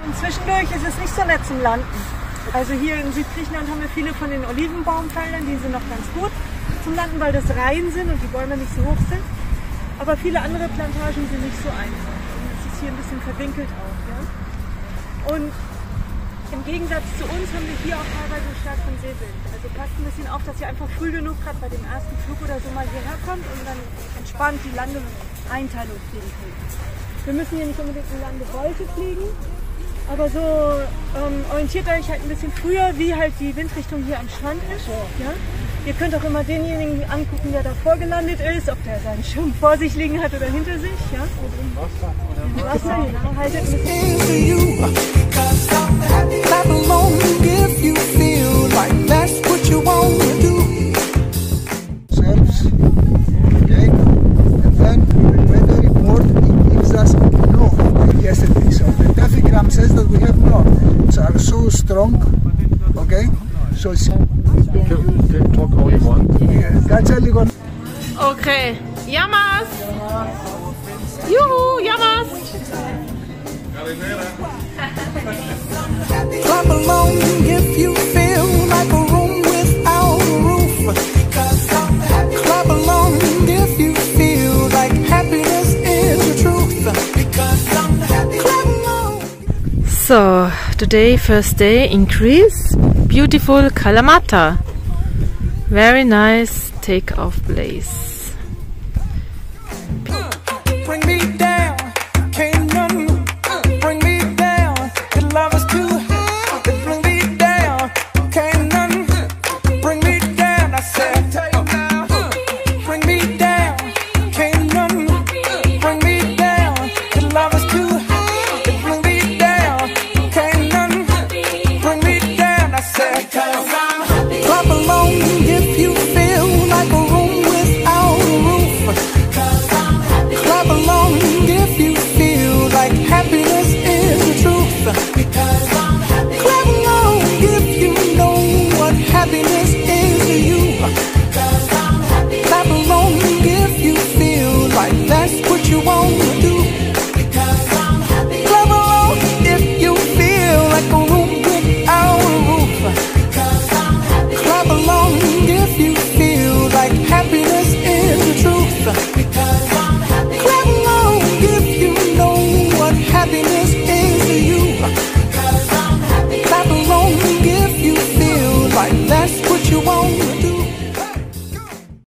Und zwischendurch ist es nicht so nett zum Landen. Also hier in Südgriechenland haben wir viele von den Olivenbaumfeldern, die sind noch ganz gut zum Landen, weil das rein sind und die Bäume nicht so hoch sind. Aber viele andere Plantagen sind nicht so einfach. Und es ist hier ein bisschen verwinkelt auch. Ja? Und im Gegensatz zu uns haben wir hier auch teilweise stark von Seewind. Also passt ein bisschen auf, dass ihr einfach früh genug gerade bei dem ersten Flug oder so mal hierher kommt und dann entspannt die Landeeinteilung fliegen könnt. Wir müssen hier nicht unbedingt eine Landewolte fliegen, aber so orientiert euch halt ein bisschen früher, wie halt die Windrichtung hier am Strand ist. Ja? Ihr könnt auch immer denjenigen angucken, der davor gelandet ist, ob der seinen Schirm vor sich liegen hat oder hinter sich. Ja? Oder im Wasser. Im Wasser, genau. Haltet ein bisschen. Clap along if you feel like that's what you want to do. Serves, okay, and then the weather report it gives us no yesterday. So the tachygram says that we have no. It's are so strong, okay. So it's can talk all you want. Okay, Yamas! Juhu, Yamas! Clap along if you feel like a room without a roof. Clap along if you feel like happiness is the truth. Clap along. So, today first day in Greece. Beautiful Kalamata. Very nice take-off place.